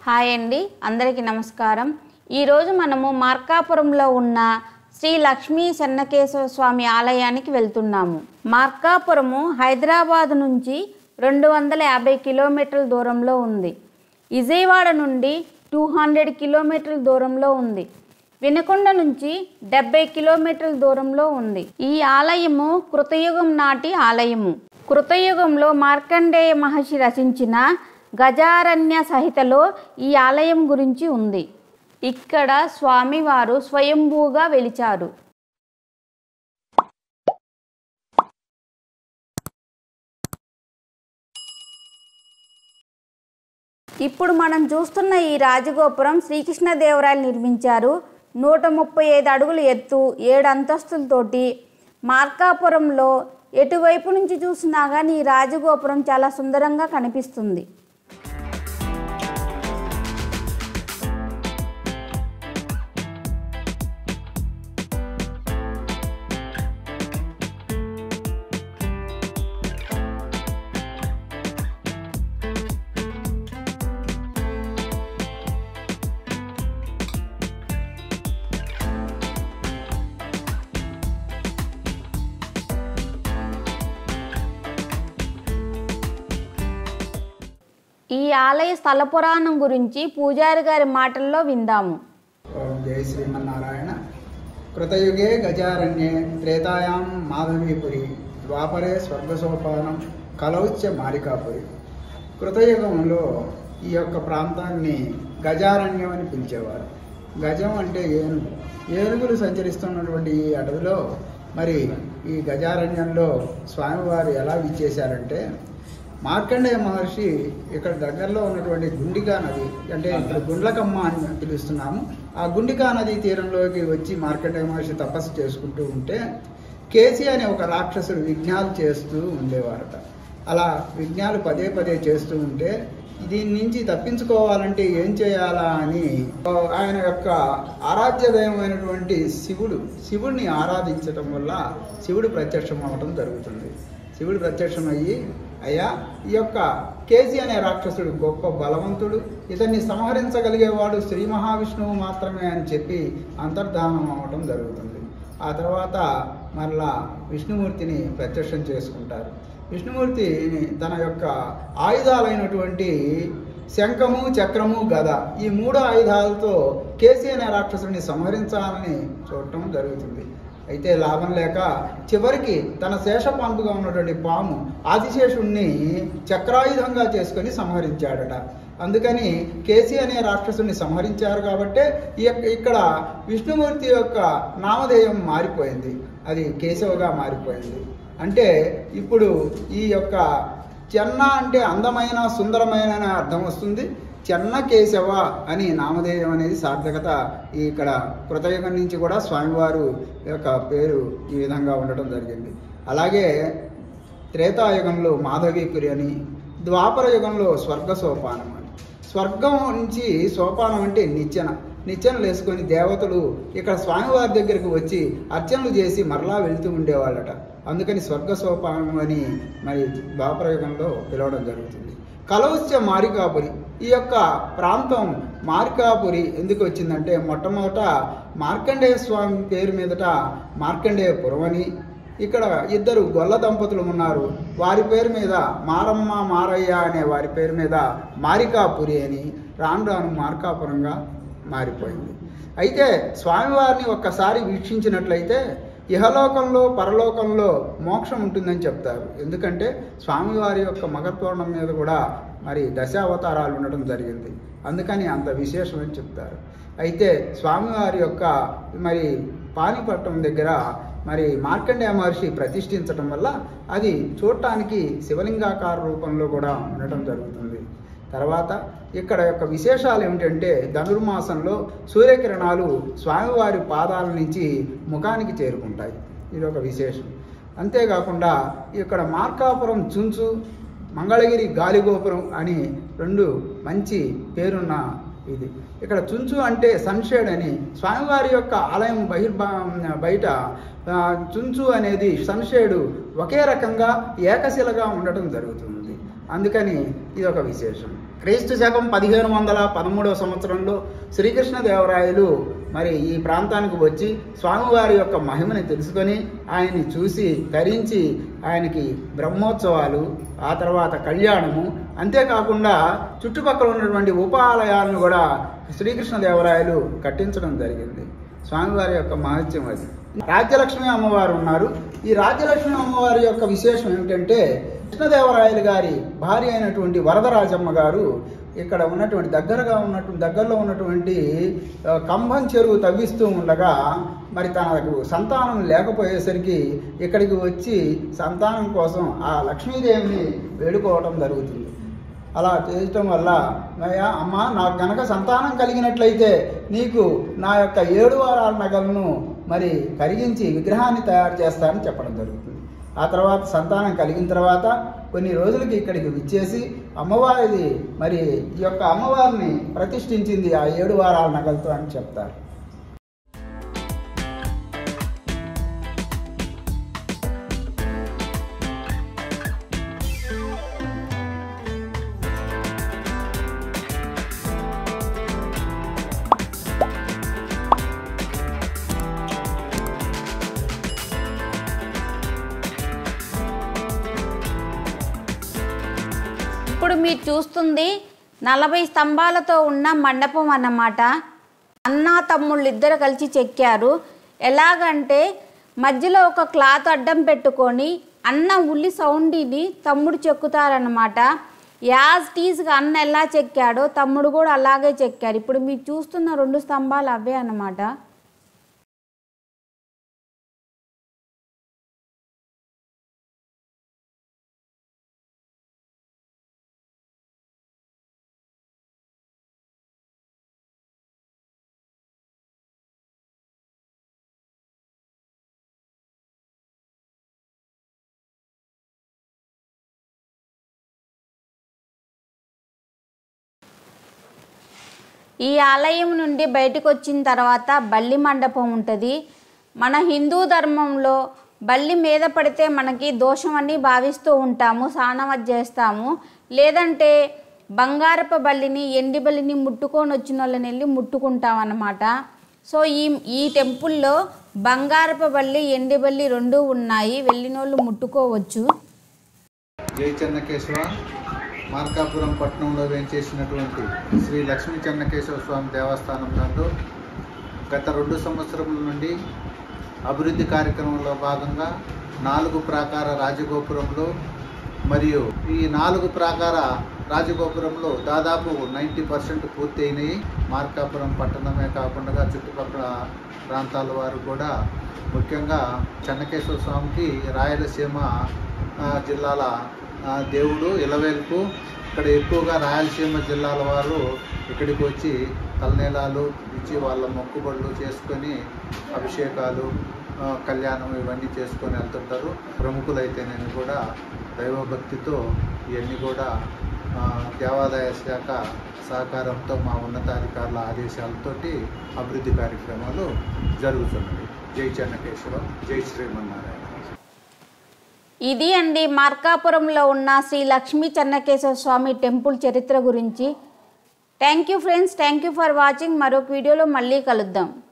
Hi అండి, అందరికీ నమస్కారం. ఈరోజు మనము మార్కాపురంలో ఉన్న శ్రీ లక్ష్మీ చెన్నకేశవ స్వామి ఆలయానికి వెళ్తున్నాము. మార్కాపురము హైదరాబాద్ నుంచి 250 కిలోమీటర్ల దూరంలో ఉంది. విజయవాడ నుండి 200 కిలోమీటర్ల దూరంలో ఉంది. వినుకొండ నుంచి 70 కిలోమీటర్ల దూరంలో ఉంది. ఈ ఆలయము కృతయుగం నాటి ఆలయము. కృతయుగంలో మార్కండేయ మహర్షి రచించిన గజారణ్య సహితలో ఈ ఆలయం గురించి ఉంది. ఇక్కడ స్వామివారు స్వయంభూగా వెలిచారు. ఇప్పుడు మనం చూస్తున్న ఈ రాజగోపురం శ్రీకృష్ణదేవరాయలు నిర్మించారు. 135 అడుగులు ఎత్తు, 7 అంతస్తులతోటి. మార్కాపురంలో ఎటువైపు నుంచి చూసినా కానీ ఈ రాజగోపురం చాలా సుందరంగా కనిపిస్తుంది. ఈ ఆలయ స్థల పురాణం గురించి పూజారి గారి మాటల్లో విందాము. ఓం జై శ్రీమన్నారాయణ. కృతయుగే గజారణ్యే, త్రేతాయాం మాధవీపురి, ద్వాపరే స్వర్గసోపానం, కలౌచ మాలికాపురి. కృతయుగంలో ఈ యొక్క ప్రాంతాన్ని గజారణ్యం అని పిలిచేవారు. గజం అంటే ఏనుగు. ఏనుగులు సంచరిస్తున్నటువంటి ఈ అడవిలో మరి ఈ గజారణ్యంలో స్వామివారు ఎలా విచ్చేశారంటే, మార్కండేయ మహర్షి ఇక్కడ దగ్గరలో ఉన్నటువంటి గుండికా నది, అంటే ఇక్కడ గుండ్లకమ్మ అని పిలుస్తున్నాము, ఆ గుండికా నది తీరంలోకి వచ్చి మార్కండేయ మహర్షి తపస్సు చేసుకుంటూ ఉంటే కేసి అనే ఒక రాక్షసుడు విఘ్నాలు చేస్తూ ఉండేవారట. అలా విఘ్నాలు పదే పదే చేస్తూ ఉంటే దీని నుంచి తప్పించుకోవాలంటే ఏం చేయాలా అని ఆయన యొక్క ఆరాధ్య దైవమైనటువంటి శివుడిని ఆరాధించటం వల్ల శివుడు ప్రత్యక్షం అవ్వడం జరుగుతుంది. శివుడు ప్రత్యక్షమయ్యి, అయ్యా, ఈ యొక్క కేసి అనే రాక్షసుడు గొప్ప బలవంతుడు, ఇతన్ని సంహరించగలిగేవాడు శ్రీ మహావిష్ణువు మాత్రమే అని చెప్పి అంతర్ధానం అవ్వడం జరుగుతుంది. ఆ తర్వాత మరలా విష్ణుమూర్తిని ప్రత్యక్షం చేసుకుంటారు. విష్ణుమూర్తి తన యొక్క ఆయుధాలైనటువంటి శంఖము, చక్రము, గద, ఈ 3 ఆయుధాలతో కేసి అనే రాక్షసుడిని సంహరించాలని చూడటం జరుగుతుంది. అయితే లాభం లేక చివరికి తన శేషపాంపుగా ఉన్నటువంటి పాము ఆదిశేషుణ్ణి చక్రాయుధంగా చేసుకొని సంహరించాడట. అందుకని కేసి అనే రాక్షసుని సంహరించారు కాబట్టి ఇక్కడ విష్ణుమూర్తి యొక్క నామధేయం మారిపోయింది, అది కేశవగా మారిపోయింది. అంటే ఇప్పుడు ఈ యొక్క చెన్న అంటే అందమైన, సుందరమైన అర్థం వస్తుంది. చెన్న కేశవ అని నామధేయం అనేది సార్థకత ఇక్కడ కృతయుగం నుంచి కూడా స్వామివారు యొక్క పేరు ఈ విధంగా ఉండటం జరిగింది. అలాగే త్రేతాయుగంలో మాధవీపురి అని, ద్వాపర యుగంలో స్వర్గ సోపానం అని. స్వర్గం నుంచి సోపానం అంటే నిచ్చెనలు వేసుకొని దేవతలు ఇక్కడ స్వామివారి దగ్గరికి వచ్చి అర్చనలు చేసి మరలా వెళ్తూ ఉండేవాళ్ళట. అందుకని స్వర్గ సోపానం అని మరి ద్వాపర యుగంలో పిలవడం జరుగుతుంది. కలౌచ మాలికాపురి, ఈ యొక్క ప్రాంతం మాలికాపురి ఎందుకు వచ్చిందంటే, మొట్టమొదట మార్కండేయ స్వామి పేరు మీదట మార్కండేయపురం అని, ఇక్కడ 2 గొల్ల దంపతులు ఉన్నారు, వారి పేరు మీద మారమ్మ, మారయ్య అనే వారి పేరు మీద మాలికాపురి అని రాను రాను మార్కాపురంగా మారిపోయింది. అయితే స్వామివారిని ఒక్కసారి వీక్షించినట్లయితే ఇహలోకంలో పరలోకంలో మోక్షం ఉంటుందని చెప్తారు. ఎందుకంటే స్వామివారి యొక్క మగత్వరణం మీద కూడా మరి 10 అవతారాలు ఉండడం జరిగింది. అందుకని అంత విశేషమని చెప్తారు. అయితే స్వామివారి యొక్క మరి పానిపట్టం దగ్గర మరి మార్కండేయ మహర్షి ప్రతిష్ఠించడం వల్ల అది చూడటానికి శివలింగాకార రూపంలో కూడా ఉండటం జరుగుతుంది. తర్వాత ఇక్కడ యొక్క విశేషాలు ఏమిటంటే, ధనుర్మాసంలో సూర్యకిరణాలు స్వామివారి పాదాల నుంచి ముఖానికి చేరుకుంటాయి, ఇది ఒక విశేషం. అంతేకాకుండా ఇక్కడ మార్కాపురం చుంచు, మంగళగిరి గాలిగోపురం అని 2 మంచి పేరున్న ఇది. ఇక్కడ చుంచు అంటే సన్షేడ్ అని, స్వామివారి యొక్క ఆలయం బయట చుంచు అనేది సన్షేడు ఒకే రకంగా ఏకశిలగా ఉండటం జరుగుతుంది. అందుకని ఇది ఒక విశేషం. క్రీస్తు శకం 1513 సంవత్సరంలో శ్రీకృష్ణదేవరాయలు మరి ఈ ప్రాంతానికి వచ్చి స్వామివారి యొక్క మహిమని తెలుసుకొని ఆయన్ని చూసి ధరించి ఆయనకి బ్రహ్మోత్సవాలు, ఆ తర్వాత కళ్యాణము, అంతేకాకుండా చుట్టుపక్కల ఉన్నటువంటి ఉపాలయాలను కూడా శ్రీకృష్ణదేవరాయలు కట్టించడం జరిగింది. స్వామివారి యొక్క మహత్యం అది. రాజ్యలక్ష్మి అమ్మవారు ఉన్నారు. ఈ రాజ్యలక్ష్మి అమ్మవారి యొక్క విశేషం ఏమిటంటే, కృష్ణదేవరాయలు గారి భార్య అయినటువంటి వరదరాజమ్మ గారు ఇక్కడ ఉన్నటువంటి దగ్గరలో ఉన్నటువంటి కంభం చెరువు తవ్విస్తూ ఉండగా మరి తనకు సంతానం లేకపోయేసరికి ఇక్కడికి వచ్చి సంతానం కోసం ఆ లక్ష్మీదేవిని వేడుకోవటం జరుగుతుంది. అలా చేయటం వల్ల అమ్మ నాకు గనక సంతానం కలిగినట్లయితే నీకు నా యొక్క 7 వారాల నగలను మరి కరిగించి విగ్రహాన్ని తయారు చేస్తానని చెప్పడం జరుగుతుంది. ఆ తర్వాత సంతానం కలిగిన తర్వాత కొన్ని రోజులకి ఇక్కడికి విచ్చేసి అమ్మవారిది మరి ఈ యొక్క అమ్మవారిని ప్రతిష్ఠించింది ఆ 7 వారాల నగలతో అని చెప్తారు. ఇప్పుడు మీరు చూస్తుంది 40 స్తంభాలతో ఉన్న మండపం అన్నమాట. అన్న తమ్ముళ్ళు ఇద్దరు కలిసి చెక్కారు. ఎలాగంటే మధ్యలో ఒక క్లాత్ అడ్డం పెట్టుకొని అన్న ఉల్లి సౌండ్ని తమ్ముడు చెక్కుతారన్నమాట. యాజ్ టీజ్గా అన్న ఎలా చెక్కాడో తమ్ముడు కూడా అలాగే చెక్కారు. ఇప్పుడు మీరు చూస్తున్న 2 స్తంభాలు అవే అన్నమాట. ఈ ఆలయం నుండి బయటకు వచ్చిన తర్వాత బల్లి మండపం ఉంటుంది. మన హిందూ ధర్మంలో బల్లి మీద పడితే మనకి దోషం అని భావిస్తూ ఉంటాము, స్నానం చేస్తాము. లేదంటే బంగారపు బల్లిని, ఎండి బల్లిని ముట్టుకొని వచ్చిన వాళ్ళని వెళ్ళి ముట్టుకుంటాం అన్నమాట. సో ఈ టెంపుల్లో బంగారపు బల్లి, ఎండి బల్లి 2 ఉన్నాయి. వెళ్ళిన వాళ్ళు ముట్టుకోవచ్చు. జై చెన్నకేశవ. మార్కాపురం పట్టణంలో వేంచేసినటువంటి శ్రీ లక్ష్మీ చెన్నకేశవ స్వామి దేవస్థానం నందు గత 2 సంవత్సరముల నుండి అభివృద్ధి కార్యక్రమంలో భాగంగా 4 ప్రాకార రాజగోపురంలో మరియు ఈ 4 ప్రాకార రాజగోపురంలో దాదాపు 90% పూర్తి అయినాయి. మార్కాపురం పట్టణమే కాకుండా చుట్టుపక్కల ప్రాంతాల వారు కూడా ముఖ్యంగా చెన్నకేశవ స్వామికి రాయలసీమ జిల్లాల దేవుడు ఇలవేల్పు. ఇక్కడ ఎక్కువగా రాయలసీమ జిల్లాల వారు ఇక్కడికి వచ్చి తలనీలాలు ఇచ్చి వాళ్ళ మొక్కుబడులు చేసుకొని అభిషేకాలు, కళ్యాణం ఇవన్నీ చేసుకొని వెళ్తుంటారు. ప్రముఖులైతేనేమి కూడా దైవభక్తితో ఇవన్నీ కూడా దేవాదాయ శాఖ సహకారంతో మా ఉన్నతాధికారుల ఆదేశాలతోటి అభివృద్ధి కార్యక్రమాలు జరుగుతున్నవి. జై చెన్నకేశవ, జై శ్రీమన్నారాయణ. ఇది అండి మార్కాపురంలో ఉన్న శ్రీ లక్ష్మీ చెన్నకేశవ స్వామి టెంపుల్ చరిత్ర గురించి. Thank you friends, thank you for watching. మరొక వీడియోలో మళ్ళీ కలుద్దాం.